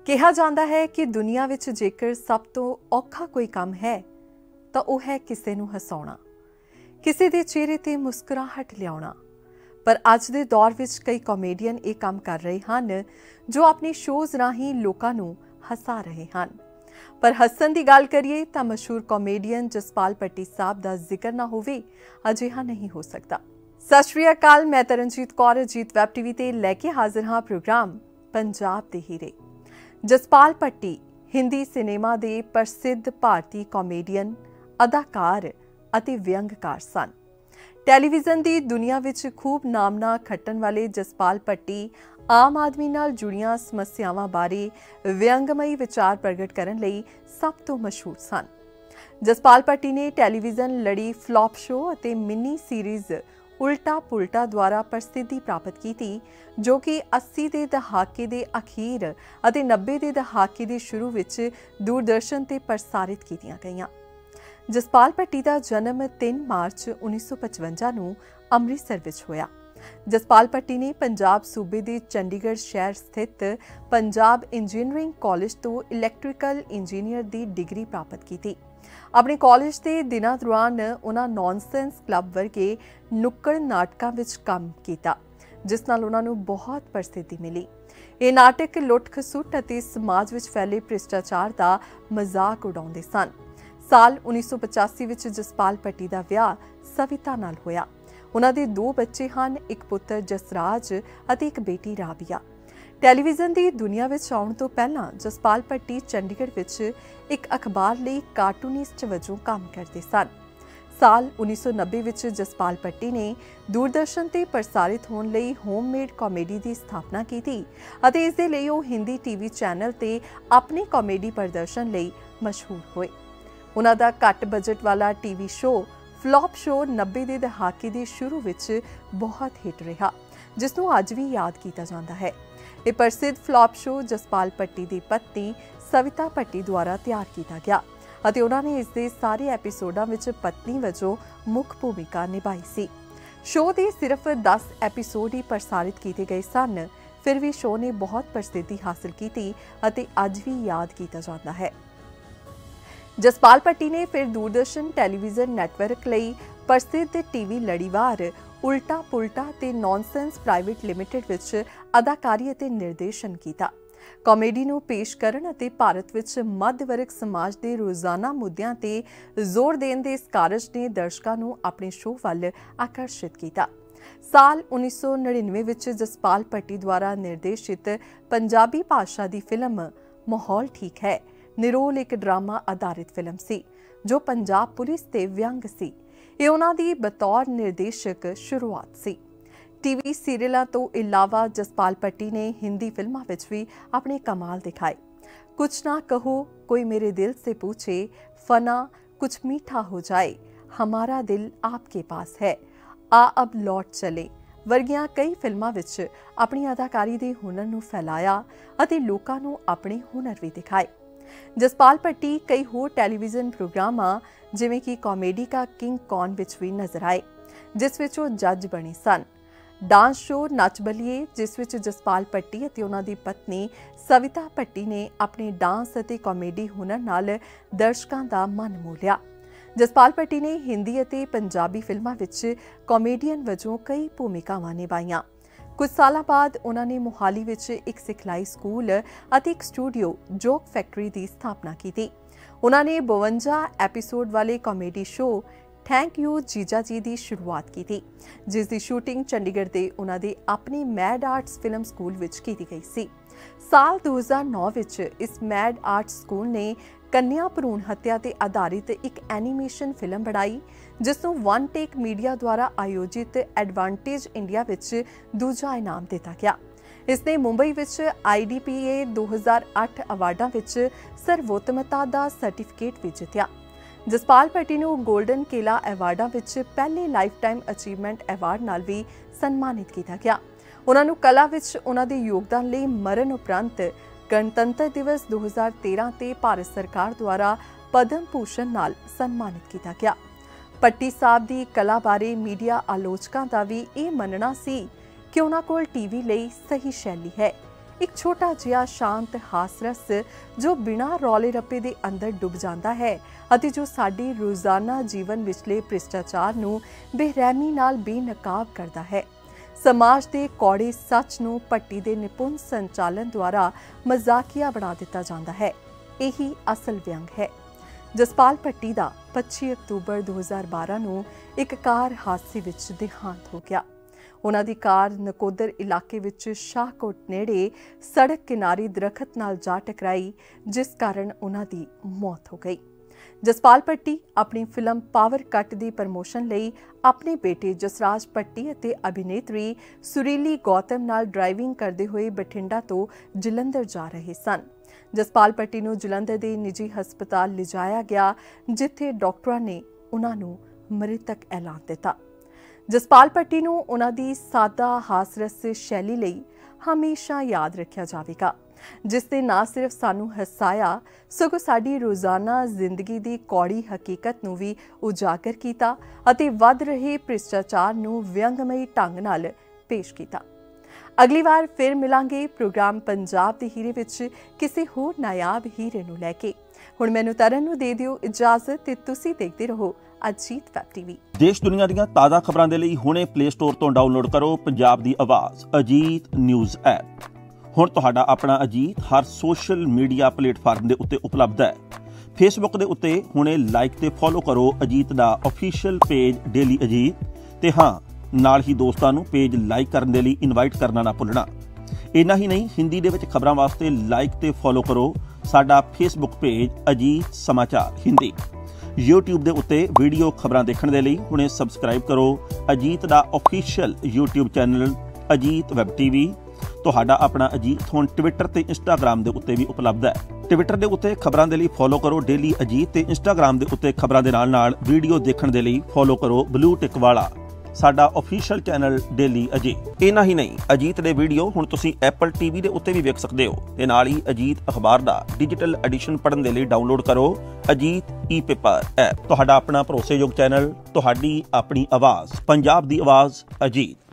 ਕਿਹਾ ਜਾਂਦਾ ਹੈ ਕਿ ਦੁਨੀਆ ਵਿੱਚ ਜੇਕਰ ਸਭ ਤੋਂ ਔਖਾ ਕੋਈ ਕੰਮ ਹੈ ਤਾਂ ਉਹ ਹੈ ਕਿਸੇ ਨੂੰ ਹਸਾਉਣਾ, ਕਿਸੇ ਦੇ ਚਿਹਰੇ ਤੇ ਮੁਸਕਰਾਹਟ ਲਿਆਉਣਾ। ਪਰ ਅੱਜ ਦੇ ਦੌਰ ਵਿੱਚ ਕਈ ਕਾਮੇਡੀਅਨ ਇਹ ਕੰਮ ਕਰ ਰਹੇ ਹਨ ਜੋ ਆਪਣੀ ਸ਼ੋਜ਼ ਰਾਹੀਂ ਲੋਕਾਂ ਨੂੰ ਹਸਾ ਰਹੇ ਹਨ। ਪਰ ਹੱਸਣ ਦੀ ਗੱਲ ਕਰੀਏ ਤਾਂ ਮਸ਼ਹੂਰ ਕਾਮੇਡੀਅਨ ਜਸਪਾਲ ਭੱਟੀ ਸਾਹਿਬ ਦਾ ਜ਼ਿਕਰ ਨਾ ਹੋਵੇ ਅਜਿਹਾ ਨਹੀਂ ਹੋ ਸਕਦਾ। ਸਤਿ ਸ਼੍ਰੀ ਅਕਾਲ, ਮੈਂ ਤਰਨਜੀਤ ਕੌਰ ਅਜੀਤ ਵੈਬ ਟੀਵੀ ਤੇ ਲੈ ਕੇ ਹਾਜ਼ਰ ਹਾਂ ਪ੍ਰੋਗਰਾਮ ਪੰਜਾਬ ਦੇ ਹੀਰੇ। ਜਸਪਾਲ ਭੱਟੀ ਹਿੰਦੀ ਸਿਨੇਮਾ ਦੇ ਪ੍ਰਸਿੱਧ ਭਾਰਤੀ ਕਾਮੇਡੀਅਨ, ਅਦਾਕਾਰ ਅਤੇ ਵਿਅੰਗਕਾਰ ਸਨ। ਟੈਲੀਵਿਜ਼ਨ ਦੀ ਦੁਨੀਆ ਵਿੱਚ ਖੂਬ ਨਾਮਨਾ ਖੱਟਣ ਵਾਲੇ ਜਸਪਾਲ ਭੱਟੀ ਆਮ ਆਦਮੀ ਨਾਲ ਜੁੜੀਆਂ ਸਮੱਸਿਆਵਾਂ ਬਾਰੇ ਵਿਅੰਗਮਈ ਵਿਚਾਰ ਪ੍ਰਗਟ ਕਰਨ ਲਈ ਸਭ ਤੋਂ ਮਸ਼ਹੂਰ ਸਨ। ਜਸਪਾਲ ਭੱਟੀ ਨੇ ਟੈਲੀਵਿਜ਼ਨ ਲੜੀ ਫਲॉप ਸ਼ੋ ਅਤੇ ਮਿੰਨੀ ਸੀਰੀਜ਼ ਉਲਟਾ ਪੁਲਟਾ ਦੁਆਰਾ ਪ੍ਰਸਿੱਧੀ ਪ੍ਰਾਪਤ ਕੀਤੀ, ਜੋ ਕਿ 80 ਦੇ ਦਹਾਕੇ ਦੇ ਅਖੀਰ ਅਤੇ 90 ਦੇ ਦਹਾਕੇ ਦੇ ਸ਼ੁਰੂ ਵਿੱਚ ਦੂਰਦਰਸ਼ਨ ਤੇ ਪ੍ਰਸਾਰਿਤ ਕੀਤੀਆਂ ਗਈਆਂ। ਜਸਪਾਲ ਭੱਟੀ ਦਾ ਜਨਮ 3 ਮਾਰਚ 1955 ਨੂੰ ਅੰਮ੍ਰਿਤਸਰ ਵਿੱਚ ਹੋਇਆ। ਜਸਪਾਲ ਭੱਟੀ ਨੇ ਪੰਜਾਬ ਸੂਬੇ ਦੇ ਚੰਡੀਗੜ੍ਹ ਸ਼ਹਿਰ ਸਥਿਤ ਪੰਜਾਬ ਇੰਜੀਨੀਅਰਿੰਗ ਕਾਲਜ ਤੋਂ ਇਲੈਕਟ੍ਰੀਕਲ ਇੰਜੀਨੀਅਰ ਦੀ ਡਿਗਰੀ ਪ੍ਰਾਪਤ ਕੀਤੀ। ਆਪਣੇ ਕਾਲਜ ਦੇ ਦਿਨਾਂ ਦੌਰਾਨ ਉਹਨਾਂ ਨੌਨਸੈਂਸ ਕਲੱਬ ਵਰਗੇ ਨੁੱਕੜ ਨਾਟਕਾਂ ਵਿੱਚ ਕੰਮ ਕੀਤਾ, ਜਿਸ ਨਾਲ ਉਹਨਾਂ ਨੂੰ ਬਹੁਤ ਪ੍ਰਸਿੱਧੀ ਮਿਲੀ। ਇਹ ਨਾਟਕ ਲੁੱਟ ਖਸੁੱਟ ਅਤੇ ਸਮਾਜ ਵਿੱਚ ਫੈਲੇ ਭ੍ਰਿਸ਼ਟਾਚਾਰ ਦਾ ਮਜ਼ਾਕ ਉਡਾਉਂਦੇ ਸਨ। ਸਾਲ 1985 ਵਿੱਚ ਜਸਪਾਲ ਭੱਟੀ ਦਾ ਵਿਆਹ ਸਵਿਤਾ ਨਾਲ ਹੋਇਆ। ਉਹਨਾਂ ਦੇ 2 ਬੱਚੇ ਹਨ, ਇੱਕ ਪੁੱਤਰ ਜਸਰਾਜ ਅਤੇ ਇੱਕ ਬੇਟੀ ਰਾਬੀਆ। ਟੈਲੀਵਿਜ਼ਨ ਦੀ ਦੁਨੀਆ ਵਿੱਚ ਆਉਣ ਤੋਂ ਪਹਿਲਾਂ ਜਸਪਾਲ ਭੱਟੀ ਚੰਡੀਗੜ੍ਹ ਵਿੱਚ ਇੱਕ ਅਖਬਾਰ ਲਈ ਕਾਰਟੂਨਿਸਟ ਵਜੋਂ ਕੰਮ ਕਰਦੇ ਸਨ। ਸਾਲ 1990 ਵਿੱਚ ਜਸਪਾਲ ਭੱਟੀ ਨੇ ਦੂਰਦਰਸ਼ਨ ਤੇ ਪ੍ਰਸਾਰਿਤ ਹੋਣ ਲਈ ਹੋਮਮੇਡ ਕਾਮੇਡੀ ਦੀ ਸਥਾਪਨਾ ਕੀਤੀ ਅਤੇ ਇਸ ਦੇ ਲਈ ਉਹ ਹਿੰਦੀ ਟੀਵੀ ਚੈਨਲ ਤੇ ਆਪਣੇ ਕਾਮੇਡੀ ਪ੍ਰਦਰਸ਼ਨ ਲਈ ਮਸ਼ਹੂਰ ਹੋਏ। ਉਹਨਾਂ ਦਾ ਘੱਟ ਬਜਟ ਵਾਲਾ ਟੀਵੀ ਸ਼ੋਅ ਫਲॉप ਸ਼ੋ 90 ਦੇ ਦਹਾਕੇ ਦੇ ਸ਼ੁਰੂ ਵਿੱਚ ਬਹੁਤ ਹਿੱਟ ਰਿਹਾ, ਜਿਸ ਨੂੰ ਅੱਜ ਵੀ ਯਾਦ ਕੀਤਾ ਜਾਂਦਾ ਹੈ। ਇਹ ਪ੍ਰਸਿੱਧ ਫਲॉप ਸ਼ੋ ਜਸਪਾਲ ਭੱਟੀ ਦੀ ਪਤਨੀ ਸਵਿਤਾ ਭੱਟੀ ਦੁਆਰਾ ਤਿਆਰ ਕੀਤਾ ਗਿਆ ਅਤੇ ਉਹਨਾਂ ਨੇ ਇਸ ਦੇ ਸਾਰੇ ਐਪੀਸੋਡਾਂ ਵਿੱਚ ਪਤਨੀ ਵਜੋਂ ਮੁੱਖ ਭੂਮਿਕਾ ਨਿਭਾਈ ਸੀ। ਸ਼ੋਅ ਦੇ ਸਿਰਫ 10 ਐਪੀਸੋਡ ਹੀ ਪ੍ਰਸਾਰਿਤ ਕੀਤੇ ਗਏ ਸਨ, ਫਿਰ ਵੀ ਸ਼ੋਅ ਨੇ ਬਹੁਤ ਪ੍ਰਸਿੱਧੀ ਹਾਸਲ ਕੀਤੀ ਅਤੇ ਅੱਜ ਵੀ ਯਾਦ ਕੀਤਾ ਜਾਂਦਾ ਹੈ। ਜਸਪਾਲ ਭੱਟੀ ਨੇ ਫਿਰ ਦੂਰਦਰਸ਼ਨ ਟੈਲੀਵਿਜ਼ਨ ਨੈਟਵਰਕ ਲਈ ਪ੍ਰਸਿੱਧ ਟੀਵੀ ਲੜੀਵਾਰ ਉਲਟਾ ਪੁਲਟਾ ਤੇ ਨੌਨਸੈਂਸ ਪ੍ਰਾਈਵੇਟ ਲਿਮਿਟਡ ਵਿੱਚ ਅਦਾਕਾਰੀ ਅਤੇ ਨਿਰਦੇਸ਼ਨ ਕੀਤਾ। ਕਾਮੇਡੀ ਨੂੰ ਪੇਸ਼ ਕਰਨ ਅਤੇ ਭਾਰਤ ਵਿੱਚ ਮੱਧ ਵਰਗ ਸਮਾਜ ਦੇ ਰੋਜ਼ਾਨਾ ਮੁੱਦਿਆਂ ਤੇ ਜ਼ੋਰ ਦੇਣ ਦੇ ਇਸ ਕਾਰਜ ਨੇ ਦਰਸ਼ਕਾਂ ਨੂੰ ਆਪਣੇ ਸ਼ੋਅ ਵੱਲ ਆਕਰਸ਼ਿਤ ਕੀਤਾ। ਸਾਲ 1999 ਵਿੱਚ ਜਸਪਾਲ ਭੱਟੀ ਦੁਆਰਾ ਨਿਰਦੇਸ਼ਿਤ ਪੰਜਾਬੀ ਭਾਸ਼ਾ ਦੀ ਫਿਲਮ ਮਾਹੌਲ ਠੀਕ ਹੈ ਨਿਰੋਲ ਇੱਕ ਡਰਾਮਾ ਆਧਾਰਿਤ ਫਿਲਮ ਸੀ, ਜੋ ਪੰਜਾਬ ਪੁਲਿਸ ਤੇ ਵਿਅੰਗ ਸੀ। ਇਹ ਉਹਨਾਂ ਦੀ ਬਤੌਰ ਨਿਰਦੇਸ਼ਕ ਸ਼ੁਰੂਆਤ ਸੀ। ਟੀਵੀ ਸੀਰੀਅਲਾਂ ਤੋਂ ਇਲਾਵਾ ਜਸਪਾਲ ਭੱਟੀ ਨੇ ਹਿੰਦੀ ਫਿਲਮਾਂ ਵਿੱਚ ਵੀ ਆਪਣੇ ਕਮਾਲ ਦਿਖਾਏ। ਕੁਛ ਨਾ ਕਹੋ, ਕੋਈ ਮੇਰੇ ਦਿਲ ਸੇ पूछे, फना, कुछ मीठा हो जाए, हमारा दिल आपके पास है, आ अब लौट चले ਵਰਗੀਆਂ ਕਈ ਫਿਲਮਾਂ ਵਿੱਚ ਆਪਣੀ ਅਦਾਕਾਰੀ ਦੇ ਹੁਨਰ ਨੂੰ ਫੈਲਾਇਆ ਅਤੇ ਲੋਕਾਂ ਨੂੰ ਆਪਣੇ ਹੁਨਰ ਵੀ ਦਿਖਾਏ। ਜਸਪਾਲ ਭੱਟੀ ਕਈ ਹੋਰ ਟੈਲੀਵਿਜ਼ਨ ਪ੍ਰੋਗਰਾਮਾਂ ਜਿਵੇਂ ਕਿ ਕਾਮੇਡੀ ਕਾ ਕਿੰਗ ਕੌਨ ਵਿੱਚ ਵੀ ਨਜ਼ਰ ਆਏ, ਜਿਸ ਵਿੱਚ ਉਹ ਜੱਜ ਬਣੇ ਸਨ। ਡਾਂਸ ਸ਼ੋਅ ਨੱਚ ਬਲੀਏ, ਜਿਸ ਵਿੱਚ ਜਸਪਾਲ ਭੱਟੀ ਅਤੇ ਉਹਨਾਂ ਦੀ ਪਤਨੀ ਸਵਿਤਾ ਭੱਟੀ ਨੇ ਆਪਣੇ ਡਾਂਸ ਅਤੇ ਕਾਮੇਡੀ ਹੁਨਰ ਨਾਲ ਦਰਸ਼ਕਾਂ ਦਾ ਮਨ ਮੋਹ ਲਿਆ। ਜਸਪਾਲ ਭੱਟੀ ਨੇ ਹਿੰਦੀ ਅਤੇ ਪੰਜਾਬੀ ਫਿਲਮਾਂ ਵਿੱਚ ਕਾਮੇਡੀਅਨ ਵਜੋਂ ਕਈ ਭੂਮਿਕਾਵਾਂ ਨਿਭਾਈਆਂ। ਕੁਝ ਸਾਲਾਂ ਬਾਅਦ ਉਹਨਾਂ ਨੇ ਮੁਹਾਲੀ ਵਿੱਚ ਇੱਕ ਸਿਖਲਾਈ ਸਕੂਲ ਅਤੇ ਇੱਕ ਸਟੂਡੀਓ ਜੋਕ ਫੈਕਟਰੀ ਦੀ ਸਥਾਪਨਾ ਕੀਤੀ। ਉਹਨਾਂ ਨੇ 52 ਐਪੀਸੋਡ ਵਾਲੇ ਕਾਮੇਡੀ ਸ਼ੋਅ ਥੈਂਕ ਯੂ ਜੀਜਾ ਜੀ ਦੀ ਸ਼ੁਰੂਆਤ ਕੀਤੀ, ਜਿਸ ਦੀ ਸ਼ੂਟਿੰਗ ਚੰਡੀਗੜ੍ਹ ਦੇ ਉਹਨਾਂ ਦੇ ਆਪਣੇ ਮੈਡ ਆਰਟਸ ਫਿਲਮ ਸਕੂਲ ਵਿੱਚ ਕੀਤੀ ਗਈ ਸੀ। ਸਾਲ 2009 ਵਿੱਚ ਇਸ ਮੈਡ ਆਰਟਸ ਸਕੂਲ ਨੇ ਕੰਨਿਆ ਭਰੂਣ ਹੱਤਿਆ ਤੇ ਆਧਾਰਿਤ ਇੱਕ ਐਨੀਮੇਸ਼ਨ ਫਿਲਮ ਬਣਾਈ, ਜਿਸ ਨੂੰ ਵਨ ਟੇਕ ਮੀਡੀਆ ਦੁਆਰਾ ਆਯੋਜਿਤ ਐਡਵਾਂਟੇਜ ਇੰਡੀਆ ਵਿੱਚ ਦੂਜਾ ਇਨਾਮ ਦਿੱਤਾ ਗਿਆ। ਇਸ ਨੇ ਮੁੰਬਈ ਵਿੱਚ IDPA 2008 ਅਵਾਰਡਾਂ ਵਿੱਚ ਸਰਵੋਤਮਤਾ ਦਾ ਸਰਟੀਫਿਕੇਟ ਵੀ ਜਿੱਤਿਆ। ਜਸਪਾਲ ਭੱਟੀ ਨੂੰ ਗੋਲਡਨ ਕੇਲਾ ਐਵਾਰਡਾਂ ਵਿੱਚ ਪਹਿਲੇ ਲਾਈਫ ਟਾਈਮ ਅਚੀਵਮੈਂਟ ਐਵਾਰਡ ਨਾਲ ਵੀ ਸਨਮਾਨਿਤ ਕੀਤਾ ਗਿਆ। ਉਹਨਾਂ ਨੂੰ ਕਲਾ ਵਿੱਚ ਉਹਨਾਂ ਦੇ ਯੋਗਦਾਨ ਲਈ ਮਰਨ ਉਪਰੰਤ ਗਣਤੰਤਰ ਦਿਵਸ 2013 ਤੇ ਭਾਰਤ ਸਰਕਾਰ ਦੁਆਰਾ ਪਦਮ ਭੂਸ਼ਣ ਨਾਲ ਸਨਮਾਨਿਤ ਕੀਤਾ ਗਿਆ। ਭੱਟੀ ਸਾਹਿਬ ਦੀ ਕਲਾ ਬਾਰੇ ਮੀਡੀਆ ਆਲੋਚਕਾਂ ਦਾ ਵੀ ਇਹ ਮੰਨਣਾ ਸੀ ਕਿ ਉਹਨਾਂ ਕੋਲ ਟੀਵੀ ਲਈ ਸਹੀ ਸ਼ੈਲੀ ਹੈ। एक छोटा जिहा शांत हासरस जो बिना रौले रप्पे दे अंदर डुब जाता है ਅਤੇ जो साडी रोजाना जीवन विचले भ्रिष्टाचार नूं बेरहमी नाल बेनकाब करता है। समाज के कौड़े सच नूं भट्टी दे निपुण संचालन द्वारा मजाकिया बना दिता जाता है। यही असल व्यंग है। जसपाल भट्टी का 25 अक्तूबर 2012 नूं एक कार हादसे विच देहांत हो गया। उन्हां दी कार नकोदर इलाके विच शाहकोट नेड़े सड़क किनारे दरखत नाल जा टकराई, जिस कारण उन्हां दी मौत हो गई। जसपाल भट्टी अपनी फिल्म पावर कट की प्रमोशन लई अपने बेटे जसराज भट्टी अते अभिनेत्री सुरीली गौतम नाल ड्राइविंग करते हुए बठिंडा तो जलंधर जा रहे सन। जसपाल भट्टी नूं जलंधर के निजी हस्पताल लिजाया गया, जिथे डॉक्टरां ने उन्हां नूं मृतक ऐलान दिता। जसपाल भट्टी नूं उन्हां दी सादा हासरस शैली लई हमेशा याद रखिया जावेगा, जिसने ना सिर्फ सानू हसाया सगों साडी रोजाना जिंदगी की कौड़ी हकीकत नूं भी उजागर कीता अते वध रहे भ्रिष्टाचार नूं व्यंगमई ढंग नाल पेश कीता। अगली बार फिर मिलांगे प्रोग्राम पंजाब दे हीरे विच किसी होर नायाब हीरे नूं लैके। हुण मैनूं तरन नूं दे दिओ इजाजत ते तुसीं देखदे रहो अजीत वैब टीवी। देश दुनिया दीआं ताज़ा खबरां दे लई हुणे प्ले स्टोर तो डाउनलोड करो पंजाब दी आवाज़ अजीत न्यूज़ ऐप। हुण तुहाडा अपना अजीत हर सोशल मीडिया प्लेटफार्म दे उत्ते उपलब्ध है। फेसबुक दे उत्ते हुणे लाइक ते फॉलो करो अजीत दा ऑफिशियल पेज डेली अजीत ते हाँ नाल ही दोस्तां नूं पेज लाइक करन दे लई इनवाइट करना ना भुलना। इन्ना ही नहीं, हिंदी दे विच खबरां वास्ते लाइक ते फॉलो करो साडा फेसबुक पेज अजीत समाचार हिंदी। यूट्यूब दे उत्ते वीडियो खबरां देखण दे लई हुणे सबसक्राइब करो अजीत दा official YouTube channel Ajit web TV. तुहाडा अपना अजीत हुण ट्विटर ते इंस्टाग्राम दे उत्ते भी उपलब्ध है। ट्विटर दे उत्ते खबरां दे लई फॉलो करो डेली अजीत ते इंस्टाग्राम दे उत्ते खबरां दे नाल वीडियो देखण दे लई फॉलो करो ब्लू टिक वाला साडा ऑफिशियल चैनल डेली अजीत। इना ही नहीं, अजीत दे वीडियो हुण तुसीं एप्पल टीवी दे उत्ते भी वेख सकदे हो ते नाल ही अजीत अखबार दा डिजिटल एडिशन पढ़न दे लई डाउनलोड करो अजीत ई पेपर ऐप। तुहाडा अपना भरोसेयोग चैनल, तुहाडी अपनी आवाज़, पंजाब दी आवाज़ अजीत।